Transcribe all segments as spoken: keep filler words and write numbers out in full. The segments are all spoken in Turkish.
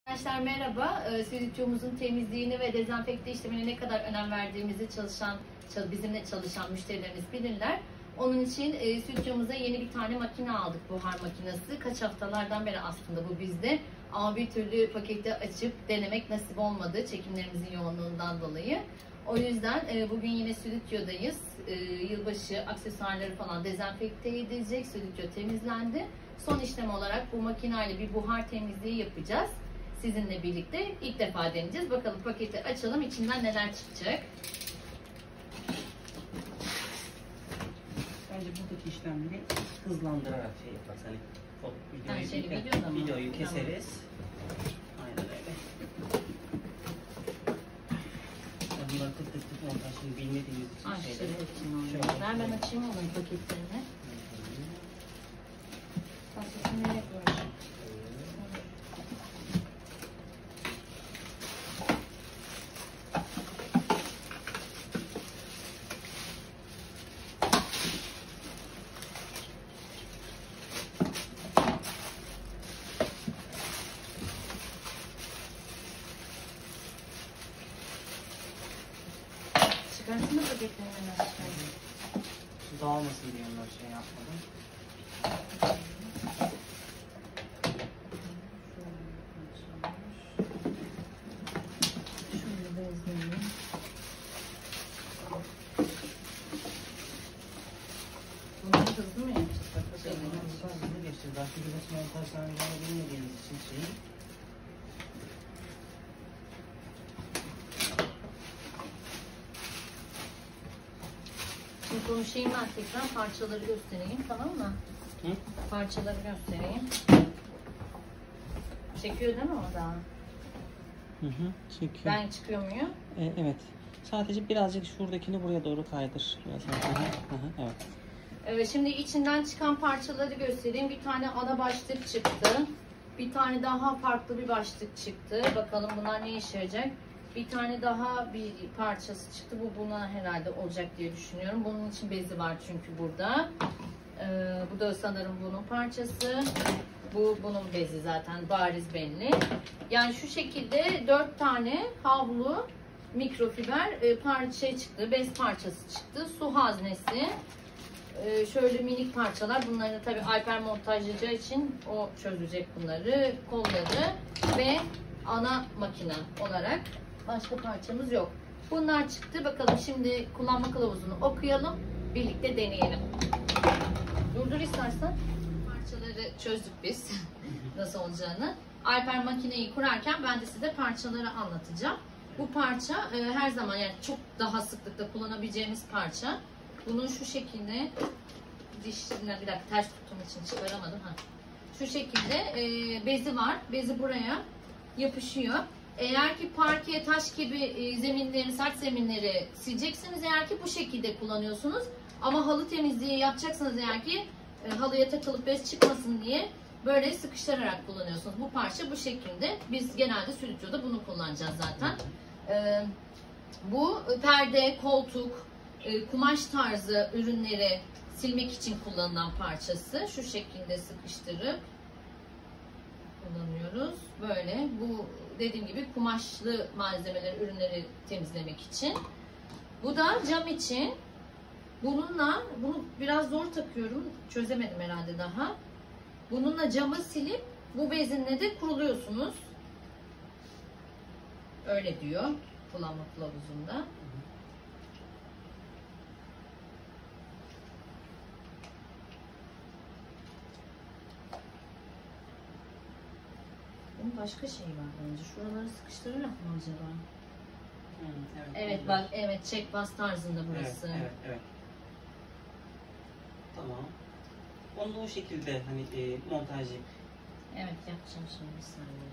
Arkadaşlar merhaba. Stüdyomuzun temizliğine ve dezenfekte işlemine ne kadar önem verdiğimizi çalışan, bizimle çalışan müşterilerimiz bilirler. Onun için stüdyomuza yeni bir tane makine aldık, buhar makinesi. Kaç haftalardan beri aslında bu bizde. Ama bir türlü paketi açıp denemek nasip olmadı çekimlerimizin yoğunluğundan dolayı. O yüzden bugün yine stüdyodayız. Yılbaşı aksesuarları falan dezenfekte edilecek. Stüdyo temizlendi. Son işlem olarak bu makineyle bir buhar temizliği yapacağız. Sizinle birlikte ilk defa deneyeceğiz. Bakalım paketi açalım. İçinden neler çıkacak. Bence buradaki işlemleri hızlandırarak şey yaparız. Hani o videoyu, şey, videoda videoyu keseriz. Tamam. Aynen öyle. Bunlar tık tık tık montajını bilmediğimiz için Ay, şeyleri. Şöyle. Ver ben açayım onun paketlerini. Paketini nereye koyacağım? Çıkarsana paketlerini hemen çıkardım. Dağılmasın diye onlar şey yapmadım. Şöyle bezleyelim. Bunu hızlı mı yapacağız? Hızlı geçeceğiz. Belki biraz montajlarını bilmediğimiz için şeyi. Şimdi konuşayım ben tekrar, parçaları göstereyim, tamam mı? Hı? Parçaları göstereyim. Çekiyor değil mi o da? Hı hı, çekiyor. Ben çıkıyor muyum? Ee, evet. Sadece birazcık şuradakini buraya doğru kaydır. Biraz hı hı, hı hı, evet. Evet, şimdi içinden çıkan parçaları göstereyim. Bir tane ana başlık çıktı. Bir tane daha farklı bir başlık çıktı. Bakalım bunlar ne işe yarayacak? Bir tane daha bir parçası çıktı. Bu buna herhalde olacak diye düşünüyorum. Bunun için bezi var çünkü burada. Ee, bu da sanırım bunun parçası. Bu bunun bezi zaten bariz belli. Yani şu şekilde dört tane havlu mikrofiber e, parça çıktı. Bez parçası çıktı. Su haznesi. Ee, şöyle minik parçalar. Bunları tabii Alper montajlayacağı için o çözecek bunları. Kolları ve ana makine olarak başka parçamız yok. Bunlar çıktı. Bakalım şimdi kullanma kılavuzunu okuyalım. Birlikte deneyelim. Durdur istersen. Parçaları çözdük biz. Nasıl olacağını. Alper makineyi kurarken ben de size parçaları anlatacağım. Bu parça e, her zaman yani çok daha sıklıkla kullanabileceğimiz parça. Bunun şu şekilde dişine bir dakika ters tuttuğum için çıkaramadım. Ha. Şu şekilde e, bezi var. Bezi buraya yapışıyor. Eğer ki parke, taş gibi e, zeminleri, sert zeminleri sileceksiniz eğer ki bu şekilde kullanıyorsunuz. Ama halı temizliği yapacaksanız eğer ki e, halıya takılıp bez çıkmasın diye böyle sıkıştırarak kullanıyorsunuz. Bu parça bu şekilde. Biz genelde stüdyoda bunu kullanacağız zaten. E, bu perde, koltuk, e, kumaş tarzı ürünleri silmek için kullanılan parçası. Şu şekilde sıkıştırıp kullanıyoruz. Böyle bu dediğim gibi kumaşlı malzemeleri, ürünleri temizlemek için. Bu da cam için. Bununla, bunu biraz zor takıyorum. Çözemedim herhalde daha. Bununla camı silip bu bezinle de kuruluyorsunuz. Öyle diyor kullanma kılavuzunda. Bunun başka şey var bence. Şuraları sıkıştırarak mı acaba? Hı, evet, Evet bak, evet çek bas tarzında burası. Evet, evet, evet. Tamam. Onu da o şekilde hani e, montaj yap. Evet yapacağım şimdi bir saniye.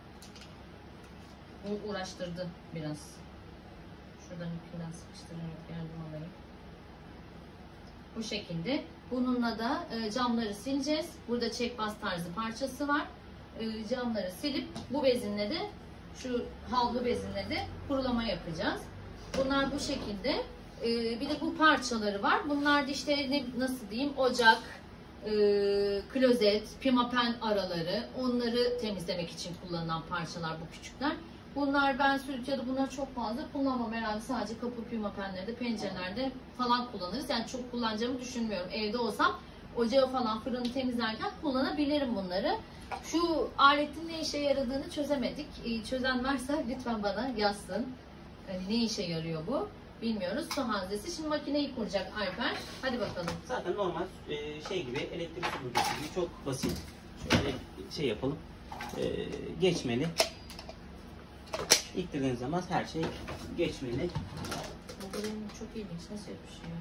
Bu uğraştırdı biraz. Şuradan ipinden sıkıştırarak yardım alayım. Bu şekilde. Bununla da e, camları sileceğiz. Burada çek bas tarzı parçası var. E, camları silip bu bezinle de şu havlu bezinle de kurulama yapacağız. Bunlar bu şekilde. E, bir de bu parçaları var. Bunlar da işte ne, nasıl diyeyim ocak, e, klozet, pimapen araları, onları temizlemek için kullanılan parçalar bu küçükler. Bunlar ben stüdyoda bunları çok fazla kullanmam herhalde, sadece kapı pimapenlerde, pencerelerde falan kullanırız. Yani çok kullanacağımı düşünmüyorum. Evde olsam ocağı falan, fırını temizlerken kullanabilirim bunları. Şu aletin ne işe yaradığını çözemedik. E, çözen varsa lütfen bana yazsın. Yani ne işe yarıyor bu? Bilmiyoruz. Su haznesi. Şimdi makineyi kuracak Alper. Hadi bakalım. Zaten normal e, şey gibi, elektrik süpürgesi gibi çok basit. Şöyle şey yapalım. E, geçmeli. İttirdiğiniz zaman her şey geçmeli. Bu benim çok ilginç. Nasıl yapışıyor?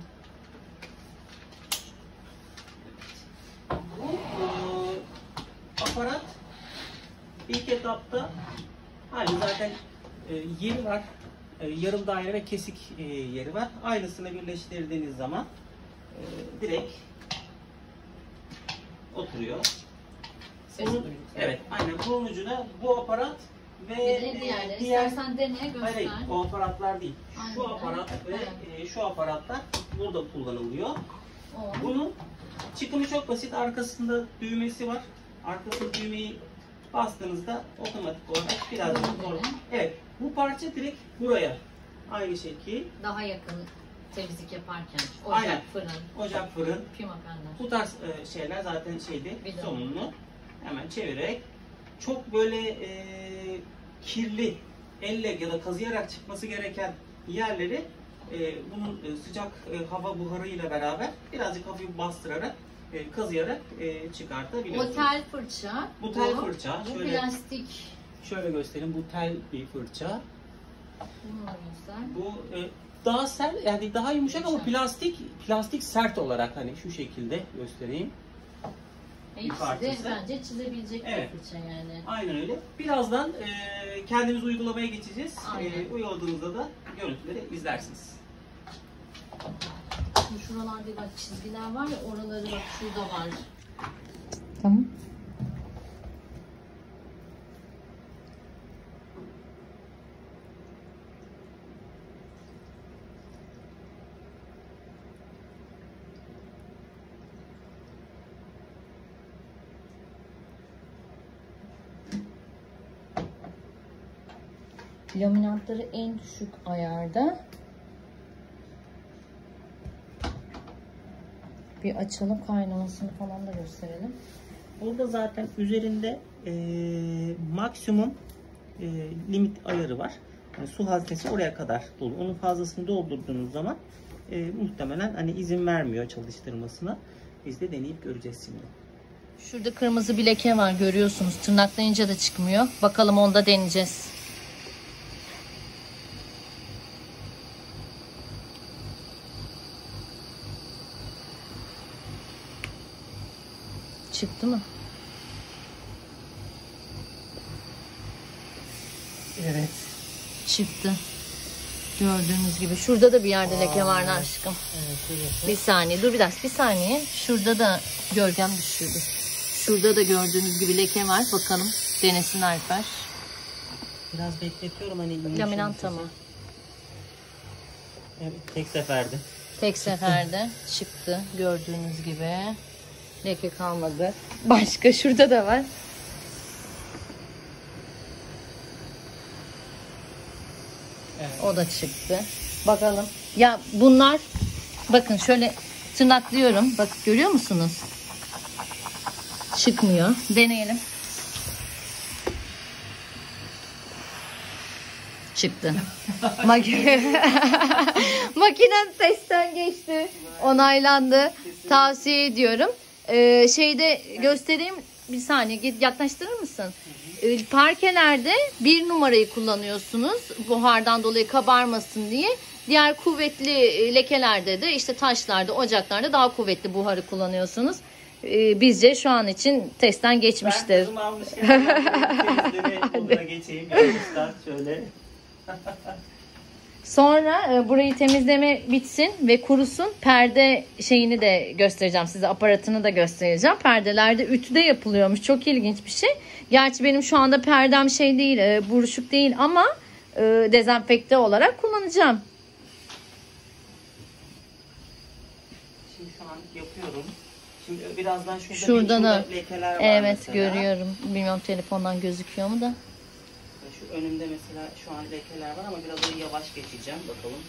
Bu e, aparat ilk etapta hani zaten e, yeri var. E, yarım daire ve kesik e, yeri var. Aynısını birleştirdiğiniz zaman e, direkt oturuyor. Bunun, evet, aynen. Bunun ucuna bu aparat ve Bir diğerleri. e, diğer İstersen dene, göster. hayır, hayır, o aparatlar değil. Şu Aynen. aparat ve Evet. e, şu aparatlar burada kullanılıyor. O. Bunun çıkımı çok basit. Arkasında düğmesi var. Arkasında düğmeyi bastığınızda otomatik olarak biraz Hı, zor. evet. Evet. Bu parça direkt buraya. Aynı şekil. Daha yakın temizlik yaparken. Ocak, Aynen. fırın, Ocak, fırın. pimapenler. Bu tarz e, şeyler zaten şeydi. Bidon. Sonunu hemen çevirerek çok böyle e, kirli, elle ya da kazıyarak çıkması gereken yerleri e, bunun e, sıcak e, hava buharıyla beraber birazcık hafif bastırarak e, kazıyarak e, çıkartabiliyorsunuz. O tel fırça. Bu tel fırça. Bu Şöyle- plastik. Şöyle göstereyim. Bu tel bir fırça. Bunu da göster. Bu e, daha sert, yani daha yumuşak ama Yumuşak. plastik plastik sert olarak, hani şu şekilde göstereyim. İkisi de parçası. bence çizebilecek Evet. bir fırça yani. Aynen öyle. Birazdan e, kendimiz uygulamaya geçeceğiz. Aynen. E, uyguladığınızda da görüntüleri izlersiniz. Şimdi şuralarda bak çizgiler var ya, oraları bak şurada var. Tamam. Laminatları en düşük ayarda. Bir açalım, kaynamasını falan da gösterelim. Burada zaten üzerinde e, maksimum e, limit ayarı var. Yani su haznesi oraya kadar dolu. Onun fazlasını doldurduğunuz zaman e, muhtemelen hani izin vermiyor çalıştırmasına. Biz de deneyip göreceğiz şimdi. Şurada kırmızı bir leke var, görüyorsunuz. Tırnaklayınca da çıkmıyor. Bakalım, onu da deneyeceğiz. Çıktı mı? Evet. Çıktı. Gördüğünüz gibi. Şurada da bir yerde leke var aşkım. Evet, Bir saniye. Dur bir dakika. Bir saniye. Şurada da gölgem düşürdü. Şurada da gördüğünüz gibi leke var. Bakalım. Denesin Alper. biraz bekletiyorum hani. Laminat tamam. Evet, tek seferde. Tek seferde çıktı. Gördüğünüz gibi. Leke kalmadı. Başka şurada da var. Evet. O da çıktı. Bakalım. Ya bunlar, bakın şöyle tırnaklıyorum. Bak, görüyor musunuz? Çıkmıyor. Deneyelim. Çıktı. Makine Makinen testten geçti. Onaylandı. Tavsiye ediyorum. Ee, şeyde göstereyim. Bir saniye, git yaklaştırır mısın? Ee, parkelerde bir numarayı kullanıyorsunuz. Buhardan dolayı kabarmasın diye. Diğer kuvvetli lekelerde de, işte taşlarda, ocaklarda daha kuvvetli buharı kullanıyorsunuz. Ee, bizce şu an için testten Ben geçmiştir. kızımı almışken temizleme moduna geçeyim. Yanlıştan şöyle. Sonra e, burayı temizleme bitsin ve kurusun. Perde şeyini de göstereceğim size. Aparatını da göstereceğim. Perdelerde ütüde yapılıyormuş. Çok ilginç bir şey. Gerçi benim şu anda perdem şey değil, e, buruşuk değil ama e, dezenfekte olarak kullanacağım. Şimdi şu an yapıyorum. Şimdi birazdan şurada, Şurada bir, da- şurada lekeler var Evet mesela. görüyorum. Bilmiyorum telefondan gözüküyor mu da. Şu önümde mesela şu an lekeler var ama biraz onu yavaş geçeceğim. Bakalım.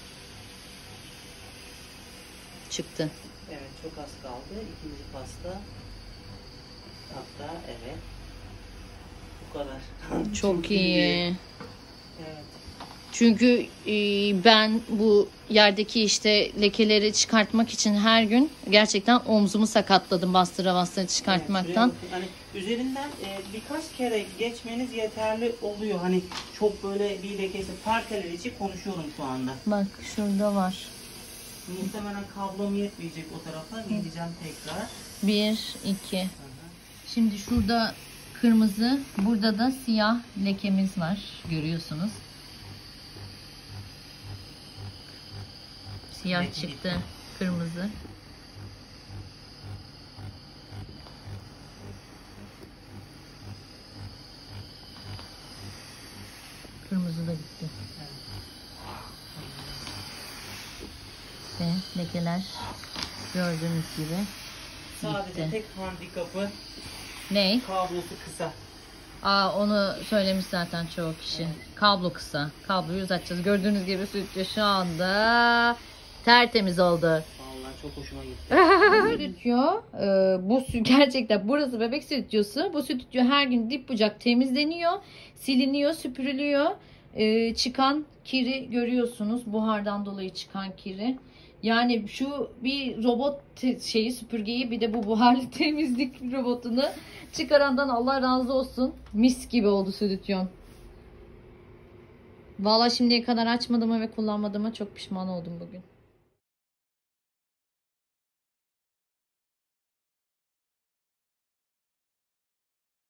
Çıktı. Evet, çok az kaldı. İkinci pasta. Hatta evet. Bu kadar. Çok iyi. Evet. Çünkü e, ben bu yerdeki işte lekeleri çıkartmak için her gün gerçekten omzumu sakatladım bastıra bastıra çıkartmaktan. Evet, şuraya bakın. Hani üzerinden e, birkaç kere geçmeniz yeterli oluyor. Hani çok böyle bir lekesi, parkeler için konuşuyorum şu anda. Bak şurada var. Muhtemelen kablom yetmeyecek o tarafa. Geleceğim tekrar. Bir, iki. Hı hı. Şimdi şurada kırmızı, burada da siyah lekemiz var. Görüyorsunuz. Siyah Leke çıktı, gitti. kırmızı. Kırmızı da gitti. Ve lekeler gördüğünüz gibi Sadece gitti. tek handikapı Ne? kablosu kısa. Aa, onu söylemiş zaten çoğu kişi. Kablo kısa. Kabloyu uzatacağız. Gördüğünüz gibi stüdyo şu anda tertemiz oldu. Vallahi çok hoşuma gitti. Stüdyo, e, bu sü- gerçekten burası bebek stüdyosu. Bu stüdyo her gün dip bucak temizleniyor, siliniyor, süpürülüyor. E, çıkan kiri görüyorsunuz. Buhardan dolayı çıkan kiri. Yani şu bir robot te- şeyi süpürgeyi bir de bu buharlı temizlik robotunu çıkarandan Allah razı olsun. Mis gibi oldu stüdyon. Valla şimdiye kadar açmadığıma ve kullanmadığıma çok pişman oldum bugün.